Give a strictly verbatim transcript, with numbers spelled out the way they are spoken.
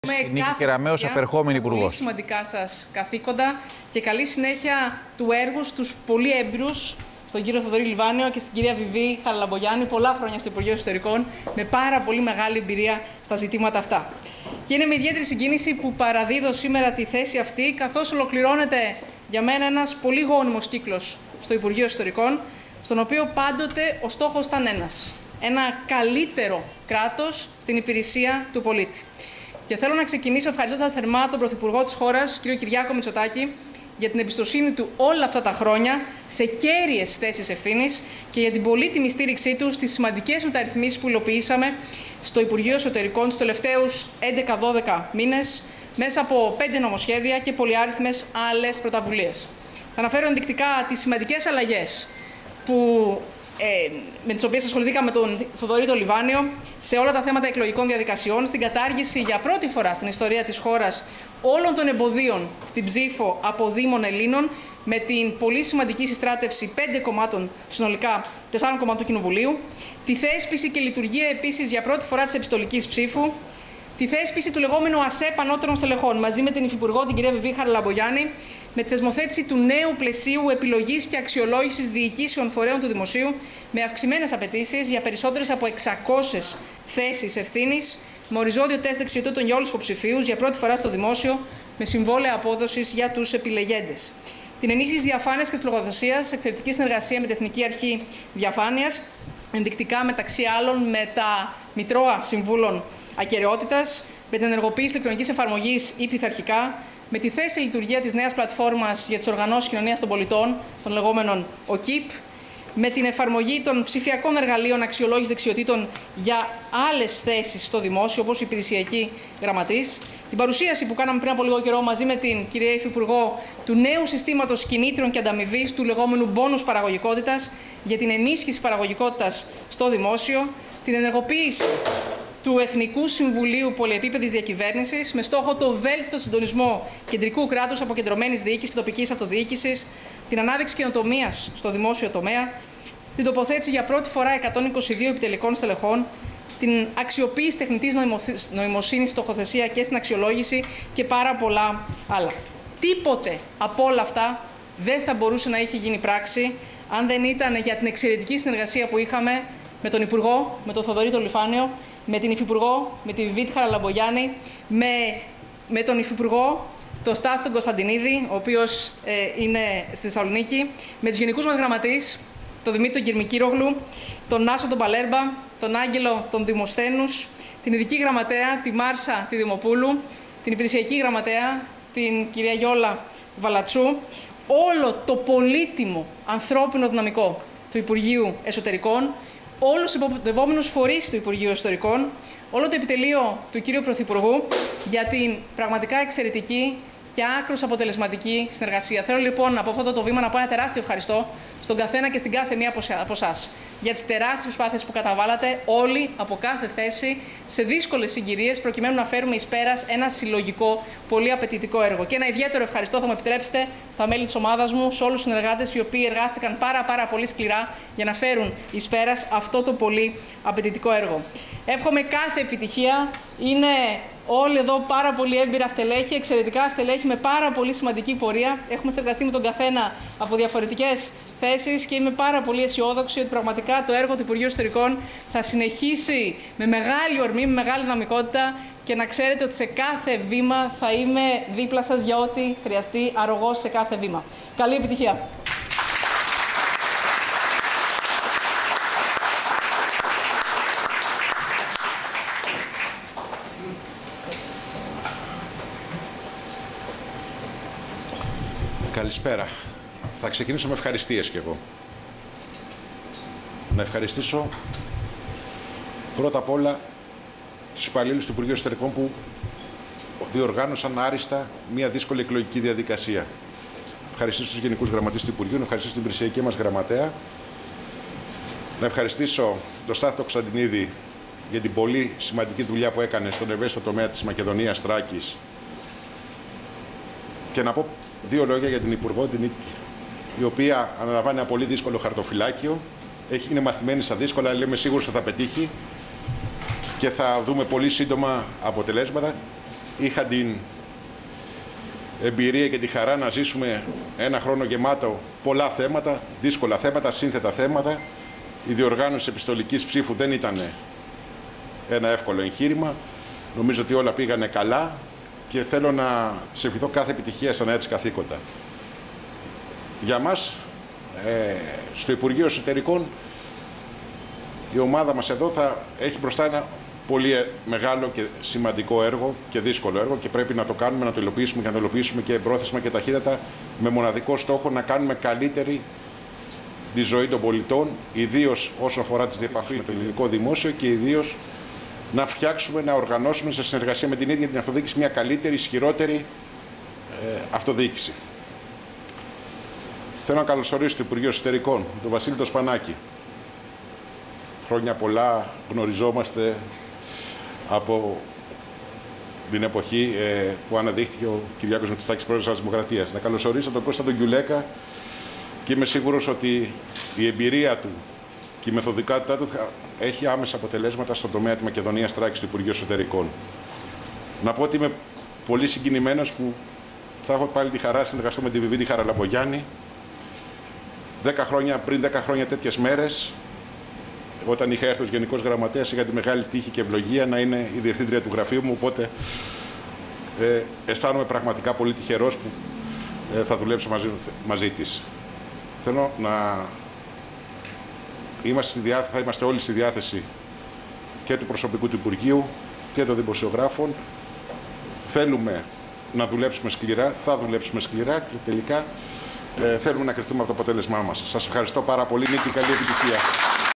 Νίκη Κεραμέως, απερχόμενη υπουργός. Πολύ σημαντικά σας καθήκοντα και καλή συνέχεια του έργου στους πολύ έμπειρους, στον κύριο Θοδωρή Λιβάνιο και στην κυρία Βιβί Χαραλαμπογιάννη, πολλά χρόνια στο Υπουργείο Εσωτερικών, με πάρα πολύ μεγάλη εμπειρία στα ζητήματα αυτά. Και είναι με ιδιαίτερη συγκίνηση που παραδίδω σήμερα τη θέση αυτή, καθώς ολοκληρώνεται για μένα ένας πολύ γόνιμος κύκλος στο Υπουργείο Εσωτερικών, στον οποίο πάντοτε ο στόχος ήταν ένας. Ένα καλύτερο κράτος στην υπηρεσία του πολίτη. Και θέλω να ξεκινήσω ευχαριστώντας θερμά τον Πρωθυπουργό της χώρας, κύριο Κυριάκο Μητσοτάκη, για την εμπιστοσύνη του όλα αυτά τα χρόνια σε κέρυες θέσεις ευθύνης και για την πολύτιμη στήριξή του στις σημαντικές μεταρρυθμίσεις που υλοποιήσαμε στο Υπουργείο Εσωτερικών τους τελευταίους έντεκα δώδεκα μήνες, μέσα από πέντε νομοσχέδια και πολυάριθμες άλλες πρωταβουλίες. Θα αναφέρω ενδεικτικά τις σημαντικές αλλαγές που Ε, με τις οποίες ασχοληθήκαμε με τον Θοδωρή τον Λιβάνιο σε όλα τα θέματα εκλογικών διαδικασιών, στην κατάργηση για πρώτη φορά στην ιστορία της χώρας όλων των εμποδίων στην ψήφο από Δήμων Ελλήνων, με την πολύ σημαντική συστράτευση πέντε κομμάτων, συνολικά τεσσάρων κομμάτων του Κοινοβουλίου, τη θέσπιση και λειτουργία επίσης για πρώτη φορά της επιστολικής ψήφου, τη θέσπιση του λεγόμενου ΑΣΕΠ ανώτερων στελεχών, μαζί με την Υφυπουργό, την κυρία Βιβί Χαραλαμπογιάννη, με τη θεσμοθέτηση του νέου πλαισίου επιλογής και αξιολόγησης διοικήσεων φορέων του δημοσίου, με αυξημένες απαιτήσεις για περισσότερες από εξακόσιες θέσεις ευθύνης, με οριζόντιο τεστ δεξιοτήτων για όλους τους υποψηφίους, για πρώτη φορά στο δημόσιο, με συμβόλαια απόδοσης για τους επιλεγέντες. Την ενίσχυση διαφάνειας και της λογοδοσίας, εξαιρετική συνεργασία με την Εθνική Αρχή Διαφάνειας, ενδεικτικά μεταξύ άλλων με τα Μητρώα Συμβούλων Ακεραιότητας, με την ενεργοποίηση ηλεκτρονικής εφαρμογής ή πειθαρχικά, με τη θέση λειτουργία της νέας πλατφόρμας για τις οργανώσεις κοινωνίας των πολιτών, των λεγόμενων ΟΚΙΠ, με την εφαρμογή των ψηφιακών εργαλείων αξιολόγησης δεξιοτήτων για άλλες θέσεις στο δημόσιο, όπως η υπηρεσιακή γραμματής, την παρουσίαση που κάναμε πριν από λίγο καιρό μαζί με την κυρία Υφυπουργό του νέου συστήματος κινήτρων και ανταμοιβής, του λεγόμενου μπόνους παραγωγικότητας, για την ενίσχυση παραγωγικότητας στο δημόσιο, την ενεργοποίηση του Εθνικού Συμβουλίου Πολυεπίπεδης Διακυβέρνησης, με στόχο το βέλτιστο συντονισμό κεντρικού κράτους, αποκεντρωμένης διοίκησης και τοπικής αυτοδιοίκησης, την ανάδειξη καινοτομίας στο δημόσιο τομέα, την τοποθέτηση για πρώτη φορά εκατόν είκοσι δύο επιτελικών στελεχών, την αξιοποίηση τεχνητής νοημοσύνης, στοχοθεσία και στην αξιολόγηση και πάρα πολλά άλλα. Τίποτε από όλα αυτά δεν θα μπορούσε να είχε γίνει πράξη αν δεν ήταν για την εξαιρετική συνεργασία που είχαμε με τον Υπουργό, με τον Θοδωρή τον Λιβάνιο, με την Υφυπουργό, με τη Βιβί Χαραλαμπογιάννη, με, με τον Υφυπουργό, τον Στάθη τον Κωνσταντινίδη, ο οποίος ε, είναι στη Θεσσαλονίκη, με τους γενικούς μας γραμματείς, τον Δημήτρη τον Κυρμικύρογλου, τον Άσο τον Παλέρμπα, τον Άγγελο τον Δημοσθένους, την ειδική γραμματέα, τη Μάρσα τη Δημοπούλου, την υπηρεσιακή γραμματέα, την κυρία Γιόλα Βαλατσού, όλο το πολύτιμο ανθρώπινο δυναμικό του Υπουργείου Εσωτερικών, όλους τους υποπτευόμενους φορείς του Υπουργείου Εσωτερικών, όλο το επιτελείο του κύριου Πρωθυπουργού για την πραγματικά εξαιρετική και άκρως αποτελεσματική συνεργασία. Θέλω λοιπόν από αυτό το βήμα να πω ένα τεράστιο ευχαριστώ στον καθένα και στην κάθε μία από εσάς για τις τεράστιες προσπάθειες που καταβάλατε όλοι από κάθε θέση σε δύσκολες συγκυρίες, προκειμένου να φέρουμε εις πέρας ένα συλλογικό, πολύ απαιτητικό έργο. Και ένα ιδιαίτερο ευχαριστώ, θα μου επιτρέψετε, στα μέλη της ομάδας μου, σε όλους τους συνεργάτες οι οποίοι εργάστηκαν πάρα, πάρα πολύ σκληρά για να φέρουν εις πέρας αυτό το πολύ απαιτητικό έργο. Εύχομαι κάθε επιτυχία. Είναι όλοι εδώ πάρα πολύ έμπειρα στελέχη, εξαιρετικά στελέχη με πάρα πολύ σημαντική πορεία. Έχουμε συνεργαστεί με τον καθένα από διαφορετικές θέσεις και είμαι πάρα πολύ αισιόδοξη ότι πραγματικά το έργο του Υπουργείου Εσωτερικών θα συνεχίσει με μεγάλη ορμή, με μεγάλη δυναμικότητα, και να ξέρετε ότι σε κάθε βήμα θα είμαι δίπλα σας για ό,τι χρειαστεί, αρρωγός σε κάθε βήμα. Καλή επιτυχία! Καλησπέρα. Θα ξεκινήσω με ευχαριστίες κι εγώ. Να ευχαριστήσω πρώτα απ' όλα τους υπαλλήλους του Υπουργείου Εσωτερικών που διοργάνωσαν άριστα μια δύσκολη εκλογική διαδικασία. Ευχαριστήσω τους Γενικούς Γραμματείς του Υπουργείου, να ευχαριστήσω την υπηρεσιακή μας γραμματέα, να ευχαριστήσω τον Στάθη τον Κωνσταντινίδη για την πολύ σημαντική δουλειά που έκανε στον ευαίσθητο τομέα της Μακεδονίας Θράκης, και να πω δύο λόγια για την Υπουργό, την Νίκη, η οποία αναλαμβάνει ένα πολύ δύσκολο χαρτοφυλάκιο. Έχει, είναι μαθημένη στα δύσκολα, αλλά είμαι σίγουρος ότι θα πετύχει και θα δούμε πολύ σύντομα αποτελέσματα. είχα την εμπειρία και τη χαρά να ζήσουμε ένα χρόνο γεμάτο πολλά θέματα, δύσκολα θέματα, σύνθετα θέματα. Η διοργάνωση επιστολικής ψήφου δεν ήταν ένα εύκολο εγχείρημα. Νομίζω ότι όλα πήγανε καλά και θέλω να σε ευχηθώ κάθε επιτυχία στα νέα της καθήκοντα. Για μας, ε, στο Υπουργείο Εσωτερικών, η ομάδα μας εδώ θα έχει μπροστά ένα πολύ μεγάλο και σημαντικό έργο και δύσκολο έργο και πρέπει να το κάνουμε, να το υλοποιήσουμε και να το υλοποιήσουμε και εμπρόθεσμα και ταχύτατα, με μοναδικό στόχο να κάνουμε καλύτερη τη ζωή των πολιτών, ιδίως όσον αφορά τις διεπαφές με το ελληνικό δημόσιο και ιδίως να φτιάξουμε, να οργανώσουμε σε συνεργασία με την ίδια την αυτοδιοίκηση μια καλύτερη, ισχυρότερη ε, αυτοδιοίκηση. Θέλω να καλωσορίσω το Υπουργείο Εσωτερικών, τον Βασίλη τον Σπανάκη. Χρόνια πολλά, γνωριζόμαστε από την εποχή ε, που αναδείχθηκε ο Κυριάκος Μητσοτάκης, πρόεδρος της Δημοκρατίας. Να καλωσορίσω τον Κώστα τον Γκιουλέκα και είμαι σίγουρος ότι η εμπειρία του και η μεθοδικότητά του θα έχει άμεσα αποτελέσματα στον τομέα της Μακεδονίας Θράκης του Υπουργείου Εσωτερικών. Να πω ότι είμαι πολύ συγκινημένος που θα έχω πάλι τη χαρά να συνεργαστώ με τη Βιβίτη Χαραλαμπογιάννη. Δέκα χρόνια, πριν δέκα χρόνια τέτοιες μέρες, όταν είχα έρθει ως Γενικός Γραμματέας, είχα τη μεγάλη τύχη και ευλογία να είναι η διευθύντρια του γραφείου μου, οπότε ε, αισθάνομαι πραγματικά πολύ τυχερός που ε, θα δουλέψω μαζί, μαζί της. Θέλω να είμαστε, στη διάθεση, θα είμαστε όλοι στη διάθεση και του προσωπικού του Υπουργείου και των δημοσιογράφων. Θέλουμε να δουλέψουμε σκληρά, θα δουλέψουμε σκληρά και τελικά ε, θέλουμε να κρυφτούμε από το αποτέλεσμά μας. Σας ευχαριστώ πάρα πολύ. Νίκη, καλή επιτυχία.